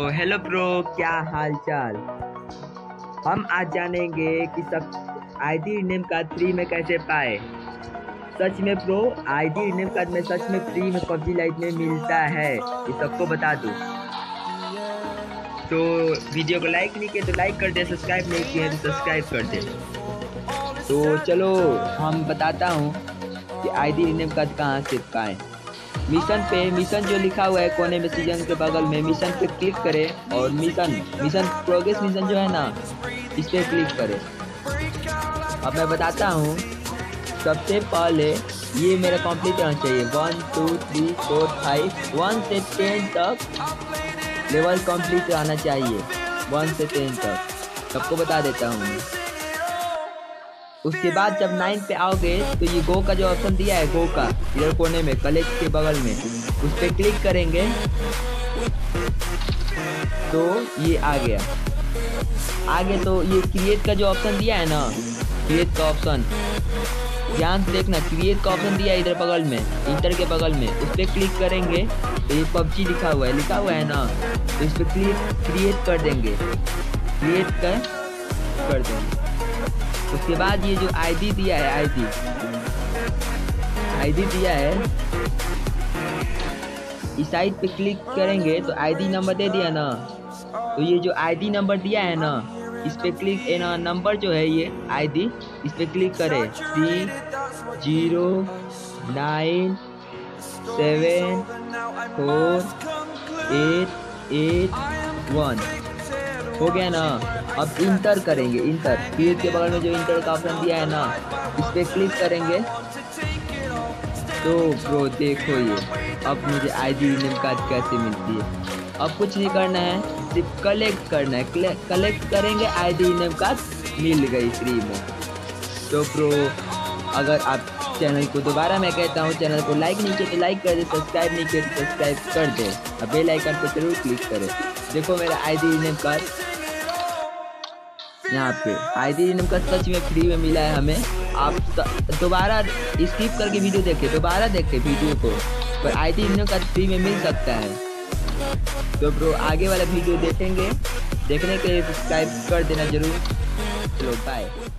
Hello bro, क्या हाल चाल। हम आज जानेंगे कि सब आईडी नेम कार्ड फ्री में कैसे पाए। सच में ब्रो, आईडी नेम कार्ड में सच में फ्री में पबजी लाइट में मिलता है, ये सबको बता दूं। तो वीडियो को लाइक नहीं किए तो लाइक कर दे, सब्सक्राइब नहीं किए तो सब्सक्राइब कर दे। तो चलो हम बताता हूँ कि आईडी नेम कार्ड कहाँ से पाए। मिशन जो लिखा हुआ है कोने में सीजन के बगल में, मिशन पे क्लिक करें और मिशन प्रोग्रेस मिशन जो है ना, इस पे क्लिक करें। अब मैं बताता हूँ। सबसे पहले ये मेरा कंप्लीट होना चाहिए 1 2 3 4 5 1 से 10 तक लेवल कंप्लीट आना चाहिए। 1 से 10 तक सबको बता देता हूँ। उसके बाद जब 9 पे आओगे तो ये गो का जो ऑप्शन दिया है, गो का इधर कोने में कलेक्ट के बगल में, उस पर क्लिक करेंगे तो ये आ गया। आगे तो ये क्रिएट का जो ऑप्शन दिया है ना, क्रिएट का ऑप्शन ध्यान से देखना, क्रिएट का ऑप्शन दिया है इधर बगल में, इंटर के बगल में, उस पर क्लिक करेंगे तो ये पबजी लिखा हुआ है ना, तो इस पर क्रिएट कर देंगे, क्रिएट कर देंगे। उसके बाद ये जो आईडी दिया है, आईडी दिया है, इस साइड पे क्लिक करेंगे तो आईडी नंबर दे दिया ना, तो ये जो आईडी नंबर दिया है ना, इस पे क्लिक ना, नंबर जो है ये आईडी, इस पे क्लिक करें 3 0 9 7 4 8 8 1 हो गया ना। अब इंटर करेंगे, इंटर क्रिएट के बगल में जो इंटर का ऑप्शन दिया है ना, इस पे क्लिक करेंगे तो ब्रो देखो ये अब मुझे आईडी नेम कार्ड कैसे मिलती है। अब कुछ नहीं करना है, सिर्फ कलेक्ट करना है, कलेक्ट करेंगे आईडी नेम कार्ड मिल गई फ्री में। तो ब्रो अगर आप चैनल को दोबारा मैं कहता हूँ, चैनल को लाइक नहीं किया तो लाइक कर दे, सब्सक्राइब नहीं किया तो सब्सक्राइब कर दे, अब बेल आइकन पर जरूर क्लिक करें। देखो मेरा आईडी नेम कार्ड यहाँ पे, आईडी नेम कार्ड सच में फ्री में मिला है हमें। आप दोबारा स्किप करके वीडियो देखें, दोबारा देखें वीडियो को, पर आईडी नेम कार्ड फ्री में मिल सकता है। तो ब्रो आगे वाला वीडियो देखने के लिए सब्सक्राइब कर देना जरूर। चलो बाय।